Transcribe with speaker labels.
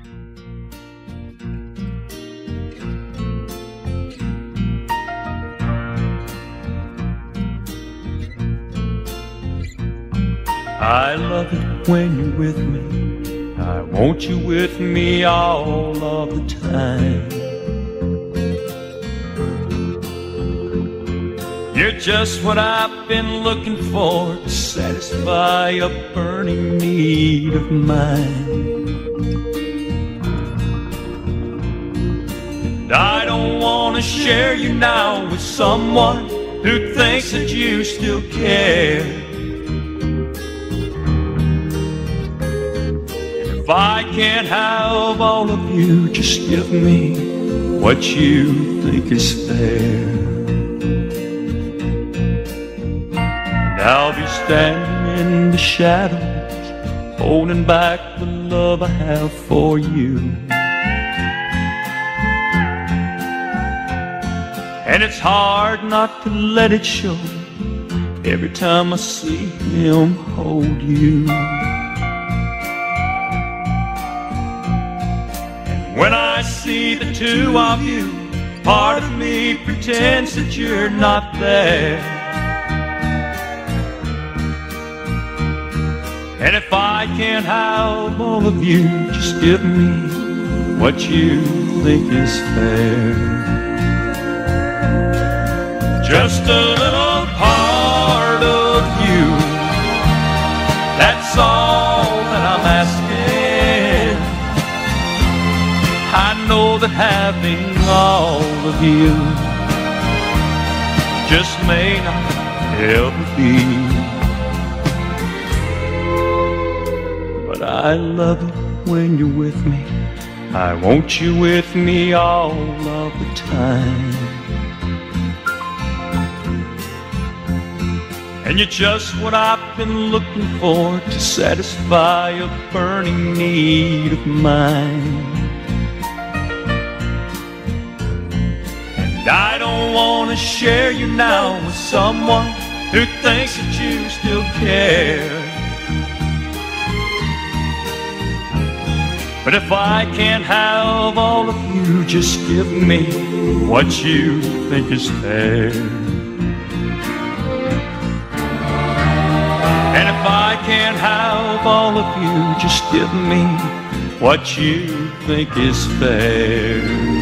Speaker 1: I love it when you're with me. I want you with me all of the time. You're just what I've been looking for to satisfy a burning need of mine. And I don't want to share you now with someone who thinks that you still care. If I can't have all of you, just give me what you think is fair. And I'll be standing in the shadows, holding back the love I have for you. And it's hard not to let it show every time I see him hold you. When I see the two of you, part of me pretends that you're not there. And if I can't have all of you, just give me what you think is fair. Just a little part of you, that's all that I'm asking. I know that having all of you just may not ever be, but I love it when you're with me. I want you with me all of the time. And you're just what I've been looking for to satisfy a burning need of mine. I don't want to share you now with someone who thinks that you still care. But if I can't have all of you, just give me what you think is fair. And if I can't have all of you, just give me what you think is fair.